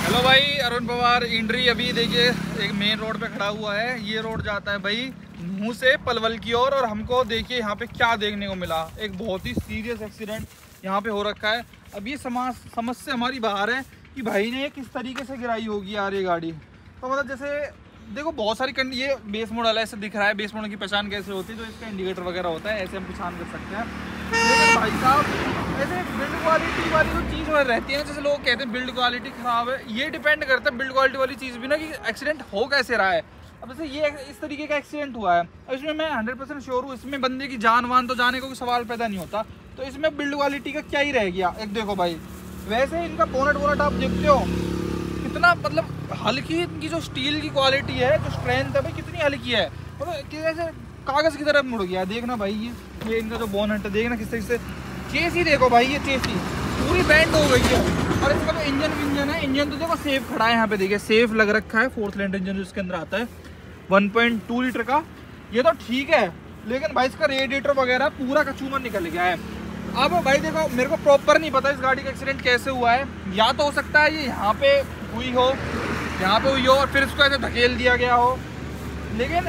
Hello भाई, Arun Pawar indri. अभी देखिए एक मेन रोड पे खड़ा हुआ है। ये रोड जाता है भाई नूह से पलवल की ओर। और हमको देखिए यहाँ पे क्या देखने को मिला, एक बहुत ही सीरियस एक्सीडेंट यहाँ पे हो रखा है। अब ये समझ से हमारी बाहर है कि भाई ने किस तरीके से गिराई होगी यार ये गाड़ी। तो मतलब जैसे देखो बहुत सारी ये बेस मॉडल है, ऐसे दिख रहा है। बेस मॉडल की पहचान कैसे होती है, जो इसका इंडिकेटर वगैरह होता है, ऐसे हम पहचान कर सकते हैं। लेकिन भाई साहब ऐसे बिल्ड क्वालिटी वाली जो चीज़ रहती है ना, जैसे लोग कहते हैं बिल्ड क्वालिटी ख़राब है, ये डिपेंड करता है बिल्ड क्वालिटी वाली चीज़ भी ना कि एक्सीडेंट हो कैसे रहा है। अब जैसे ये इस तरीके का एक्सीडेंट हुआ है, इसमें मैं 100% श्योर हूँ इसमें बंदे की जान वान तो जाने को कोई सवाल पैदा नहीं होता। तो इसमें बिल्ड क्वालिटी का क्या ही रह गया। एक देखो भाई, वैसे इनका बोनट वोनट आप देखते हो कितना मतलब हल्की, इनकी जो स्टील की क्वालिटी है, जो स्ट्रेंथ है भाई कितनी हल्की है, मतलब जैसे कागज़ की तरफ मुड़ गया। देखना भाई ये इनका जो बोनट है, देखना किस तरीके से। चेसी देखो भाई, ये चेसी पूरी बैंड हो गई है। और इसका जो इंजन है, इंजन तो देखो सेफ खड़ा है यहाँ पे, देखिए सेफ लग रखा है। 4th सिलेंडर इंजन जो इसके अंदर आता है 1.2 लीटर का, ये तो ठीक है। लेकिन भाई इसका रेडिएटर वगैरह पूरा कचूमर निकल गया है। अब भाई देखो मेरे को प्रॉपर नहीं पता इस गाड़ी का एक्सीडेंट कैसे हुआ है। या तो हो सकता है ये यहाँ पे हुई हो, और फिर इसको ऐसे धकेल दिया गया हो। लेकिन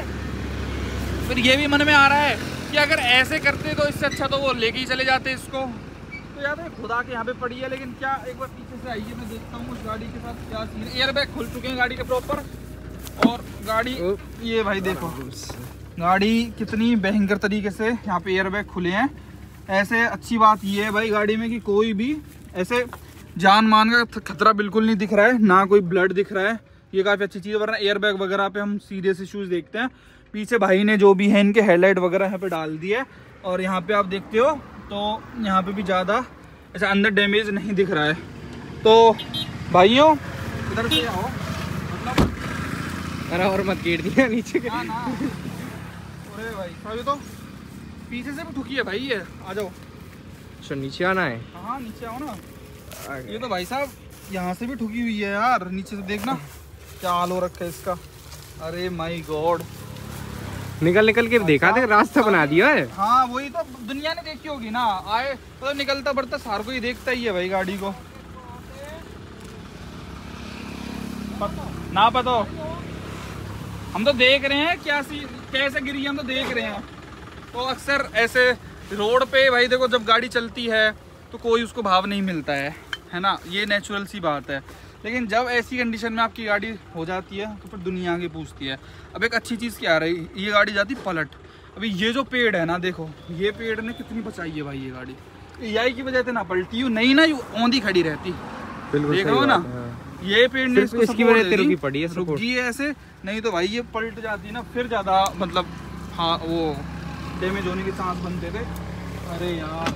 फिर ये भी मन में आ रहा है कि अगर ऐसे करते तो इससे अच्छा तो वो लेके ही चले जाते इसको। तो यार खुदा के यहाँ पे पड़ी है। लेकिन क्या एक बार पीछे से आइए, मैं देखता हूँ उस गाड़ी के साथ क्या सीन। एयर बैग खुल चुके हैं गाड़ी के प्रॉपर। और गाड़ी ये भाई देखो, गाड़ी कितनी भयंकर तरीके से यहाँ पे एयर बैग खुले हैं। ऐसे अच्छी बात ये है भाई गाड़ी में कि कोई भी ऐसे जान मान का खतरा बिल्कुल नहीं दिख रहा है, ना कोई ब्लड दिख रहा है। ये काफ़ी अच्छी चीज़ है, वरना एयर बैग वगैरह पे हम सीरियस इश्यूज देखते हैं। पीछे भाई ने जो भी है इनके हेडलाइट वगैरह यहाँ पे डाल दिए। और यहाँ पे आप देखते हो तो यहाँ पे भी ज़्यादा ऐसा अंदर डैमेज नहीं दिख रहा है। तो भाइयों इधर से आओ, मतलब अरे और मत गिर दिया नीचे के। ना अरे भाई अभी तो पीछे से भी ठुकी है भाई ये। आ जाओ। अच्छा नीचे आना है? हाँ नीचे आओ ना। ये तो भाई साहब यहाँ से भी ठुकी हुई है यार, नीचे से देखना क्या हाल हो रखा है इसका। अरे माय गॉड, निकल के देखा थे, रास्ता बना दिया है। हाँ वही तो दुनिया ने देखी होगी ना। आए तो निकलता बढ़ता सार को ही देखता ही है भाई गाड़ी को। ना पता हम तो देख रहे हैं क्या कैसे गिरी है, हम तो देख रहे हैं। तो अक्सर ऐसे रोड पे भाई देखो जब गाड़ी चलती है तो कोई उसको भाव नहीं मिलता है ना, ये नेचुरल सी बात है। लेकिन जब ऐसी कंडीशन में आपकी गाड़ी हो जाती है तो फिर दुनिया आगे पूछती है। अब एक अच्छी चीज़ क्या आ रही, ये गाड़ी जाती पलट। अभी ये जो पेड़ है ना देखो, ये पेड़ ने कितनी बचाई है भाई ये गाड़ी। एआई की वजह से ना पलटी, यू नहीं ना यू औंधी खड़ी रहती। देख रहे हो ना, ये पेड़ ने इसकी वजह से रुकी पड़ी है, रुक गई है ऐसे। नहीं तो भाई ये पलट जाती ना, फिर ज़्यादा मतलब हाँ वो डैमेज होने के चांस बनते थे। अरे यार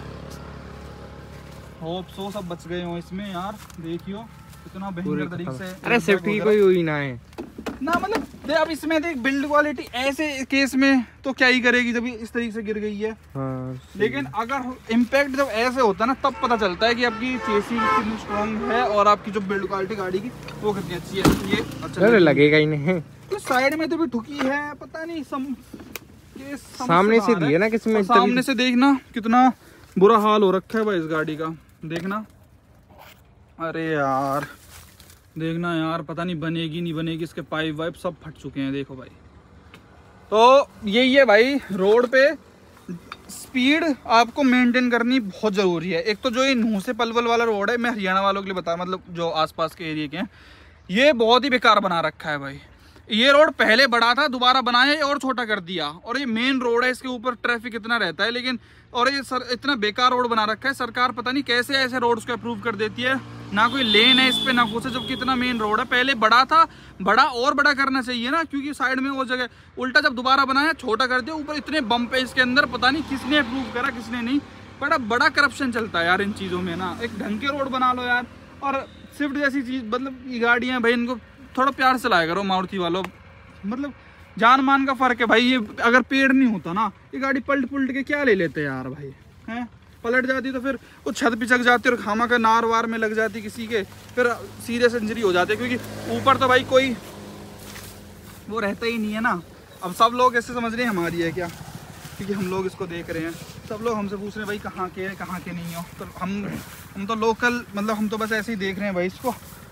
होप सो सब बच गए हो इसमें यार। देखियो कितना भयंकर तरीके से। अरे सेफ्टी कोई हुई ना है ना, मतलब अब इसमें देख बिल्ड क्वालिटी ऐसे केस में तो क्या ही करेगी जब इस तरीके से गिर गई है। हाँ, लेकिन अगर इम्पैक्ट जब ऐसे होता है ना तब पता चलता है कि आपकी चेसी कितनी स्ट्रॉन्ग है और आपकी जो बिल्ड क्वालिटी गाड़ी की वो कितनी अच्छी है। ये अच्छा लगेगा ही नहीं। तो साइड में तो भी ठुकी है, पता नहीं सामने से दी है ना किसमें, सामने से देखना कितना बुरा हाल हो रखा है भाई इस गाड़ी का। देखना अरे यार देखना यार, पता नहीं बनेगी नहीं बनेगी, इसके पाइप वाइप सब फट चुके हैं देखो भाई। तो यही है भाई, रोड पे स्पीड आपको मेंटेन करनी बहुत ज़रूरी है। एक तो जो ये नूह से पलवल वाला रोड है, मैं हरियाणा वालों के लिए बता, मतलब जो आसपास के एरिया के हैं, ये बहुत ही बेकार बना रखा है भाई। ये रोड पहले बड़ा था, दोबारा बनाया और छोटा कर दिया। और ये मेन रोड है, इसके ऊपर ट्रैफिक इतना रहता है। लेकिन और ये इतना बेकार रोड बना रखा है सरकार, पता नहीं कैसे ऐसे रोड्स को अप्रूव कर देती है। ना कोई लेन है इस पे ना कुछ, जबकि इतना मेन रोड है। पहले बड़ा था, बड़ा और बड़ा करना चाहिए ना, क्योंकि साइड में वो जगह उल्टा जब दोबारा बनाया छोटा कर दिया। ऊपर इतने बम्प है इसके अंदर, पता नहीं किसने अप्रूव करा किसने नहीं। बड़ा करप्शन चलता है यार इन चीज़ों में ना। एक ढंग के रोड बना लो यार। और स्विफ्ट जैसी चीज़, मतलब ये गाड़ियाँ भाई इनको थोड़ा प्यार से लाया करो मारुति वालों। मतलब जान मान का फर्क है भाई। ये अगर पेड़ नहीं होता ना, ये गाड़ी पलट के क्या ले लेते यार भाई, हैं पलट जाती तो फिर वो छत पिचक जाती और खामा का नार वार में लग जाती किसी के, फिर सीरियस इंजरी हो जाती है। क्योंकि ऊपर तो भाई कोई वो रहता ही नहीं है ना। अब सब लोग ऐसे समझ रहे हैं हमारी है क्या, क्योंकि हम लोग इसको देख रहे हैं। सब लोग हमसे पूछ रहे हैं भाई कहाँ के नहीं हो। तो हम तो लोकल, मतलब हम तो बस ऐसे ही देख रहे हैं भाई इसको।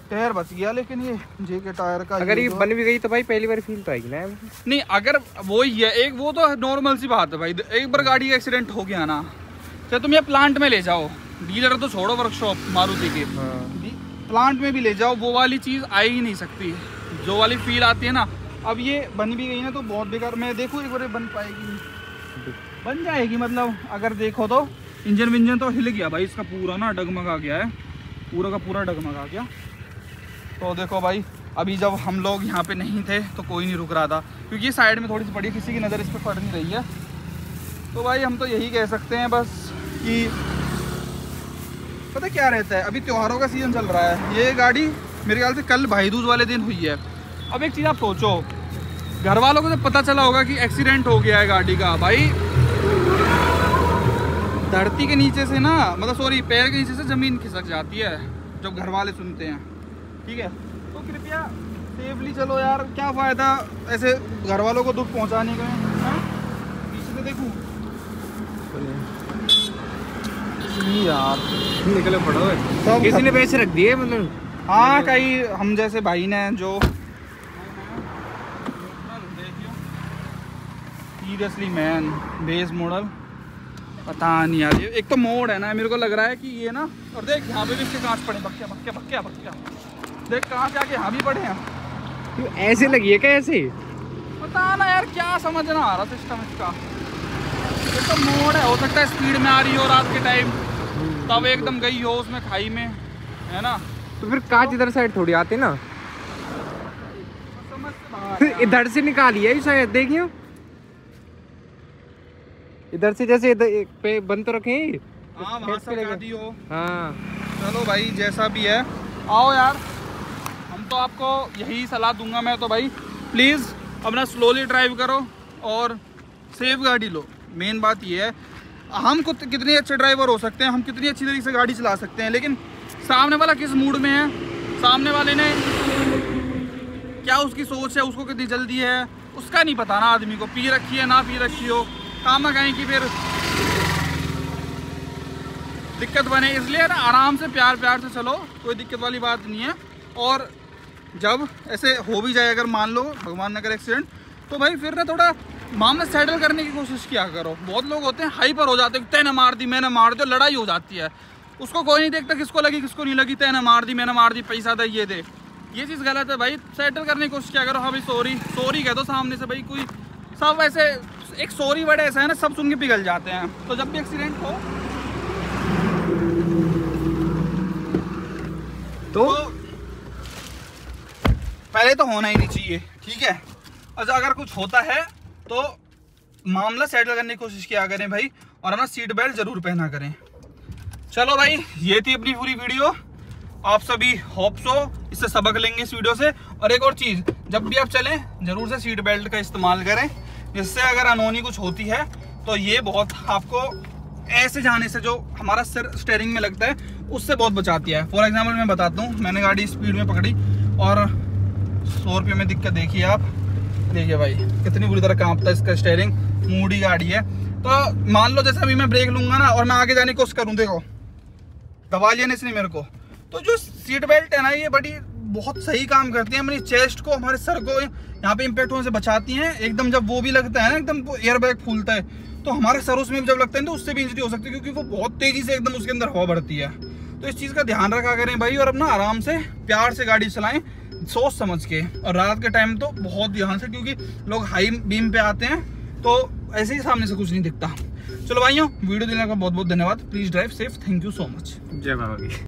टायर बच गया, लेकिन ये जे के टायर का अगर ये बन भी गई तो भाई पहली बार फील तो आएगी ना। नहीं, अगर वो ही है एक, वो तो नॉर्मल सी बात है भाई। एक बार गाड़ी का एक्सीडेंट हो गया ना, चाहे तुम ये प्लांट में ले जाओ, डीलर तो छोड़ो, वर्कशॉप मारुति के, प्लांट में भी ले जाओ, वो वाली चीज़ आ ही नहीं सकती जो वाली फील आती है ना। अब ये बन भी गई ना तो बहुत बेकार। मैं देखूँ एक बार बन पाएगी, बन जाएगी मतलब। अगर देखो तो इंजन विंजन तो हिल गया भाई इसका पूरा ना, डगमगा गया है, पूरा का पूरा डगमगा गया। तो देखो भाई, अभी जब हम लोग यहाँ पे नहीं थे तो कोई नहीं रुक रहा था, क्योंकि ये साइड में थोड़ी सी पड़ी, किसी की नज़र इस पर पड़ नहीं रही है। तो भाई हम तो यही कह सकते हैं बस कि पता क्या रहता है, अभी त्योहारों का सीज़न चल रहा है। ये गाड़ी मेरे ख्याल से कल भाई दूज वाले दिन हुई है। अब एक चीज़ आप सोचो, घर वालों को जब पता चला होगा कि एक्सीडेंट हो गया है गाड़ी का, भाई धरती के नीचे से ना, मतलब सॉरी पैर के नीचे से ज़मीन खिसक जाती है जब घर वाले सुनते हैं। ठीक है, तो कृपया सेफली चलो यार, क्या फ़ायदा ऐसे घर वालों को दुख पहुंचाने का। पीछे से देखूँ यार, निकले पड़ो है, किसी ने पैसे रख दिए मतलब। हाँ, कई हम जैसे भाई ने जो सीरियसली मैन बेस मॉडल, पता नहीं यार। ये एक तो मोड है ना, मेरे को लग रहा है कि ये ना, और देख यहाँ पे भी इसके कांच पड़े, बक्या बक्या बक्या बक्या, देख कहाँ से आके यहाँ भी पड़े हैं। ऐसे लगी है क्या ऐसे? पता ना यार, क्या समझ ना आ रहा सिस्टम इसका। ये तो मोड है, हो सकता है स्पीड में आ रही हो रात के टाइम, तब एकदम गई हो उसमें खाई में, है ना। तो फिर कांच इधर साइड थोड़ी आते ना, समझ से बाहर इधर से निकाली है शायद, देखियो इधर से, जैसे इधर पे बंद तो रखे। हाँ, वहाँ से लगा दी हो। हाँ चलो भाई, जैसा भी है आओ यार, हम तो आपको यही सलाह दूंगा मैं तो भाई, प्लीज़ अपना स्लोली ड्राइव करो और सेफ गाड़ी लो। मेन बात ये है, हम कितने अच्छे ड्राइवर हो सकते हैं, हम कितनी अच्छी तरीके से गाड़ी चला सकते हैं, लेकिन सामने वाला किस मूड में है, सामने वाले ने क्या उसकी सोच है, उसको कितनी जल्दी है, उसका नहीं पता ना आदमी को। पी रखी है ना पी रखी हो, काम कहें कि फिर दिक्कत बने। इसलिए ना आराम से प्यार प्यार से चलो, कोई दिक्कत वाली बात नहीं है। और जब ऐसे हो भी जाए, अगर मान लो भगवान न करे एक्सीडेंट, तो भाई फिर ना थोड़ा मामला सेटल करने की कोशिश किया करो। बहुत लोग होते हैं हाइपर हो जाते हैं, तैने मार दी मैंने मार दी, लड़ाई हो जाती है, उसको कोई नहीं देखता किसको लगी किसको नहीं लगी, तैने मार दी मैंने मार दी, पैसा दे ये दे, ये चीज़ गलत है भाई। सेटल करने की कोशिश किया करो। हाँ भाई सॉरी सॉरी कह दो सामने से भाई, कोई सब ऐसे एक सॉरी वर्ड ऐसा है ना, सब सुन के पिघल जाते हैं। तो जब भी एक्सीडेंट हो तो पहले तो होना ही नहीं चाहिए, ठीक है। और अगर कुछ होता है तो मामला सेटल करने की कोशिश किया करें भाई, और अपना सीट बेल्ट जरूर पहना करें। चलो भाई, ये थी अपनी पूरी वीडियो। आप सभी होप सो इससे सबक लेंगे इस वीडियो से। और एक और चीज़, जब भी आप चलें जरूर से सीट बेल्ट का इस्तेमाल करें, जिससे अगर अनहोनी कुछ होती है तो ये बहुत आपको ऐसे जाने से जो हमारा सिर स्टीयरिंग में लगता है उससे बहुत बचाती है। फॉर एग्जाम्पल मैं बताता हूँ, मैंने गाड़ी स्पीड में पकड़ी और 100 रुपये में दिक्कत देखिए आप, देखिए भाई कितनी बुरी तरह कांपता है इसका स्टीयरिंग, मूडी गाड़ी है। तो मान लो जैसे अभी मैं ब्रेक लूंगा ना और मैं आगे जाने की कोशिश करूँ, देखो दबा लिया ना इसने मेरे को। तो जो सीट बेल्ट है ना, ये बड़ी बहुत सही काम करती है, हमारी चेस्ट को, हमारे सर को यहाँ पे इम्पैक्ट होने से बचाती हैं। एकदम जब वो भी लगता है ना, एकदम एयर बैग फूलता है, तो हमारे सर उसमें जब लगता है तो उससे भी इंजरी हो सकती है, क्योंकि वो बहुत तेजी से एकदम उसके अंदर हवा बढ़ती है। तो इस चीज़ का ध्यान रखा करें भाई, और अपना आराम से प्यार से गाड़ी चलाएं, सोच समझ के। और रात के टाइम तो बहुत ध्यान से, क्योंकि लोग हाई बीम पे आते हैं तो ऐसे ही सामने से कुछ नहीं दिखता। चलो भाइयों, वीडियो देखने का बहुत बहुत धन्यवाद। Please drive safe. Thank you so much. जय बाबा की।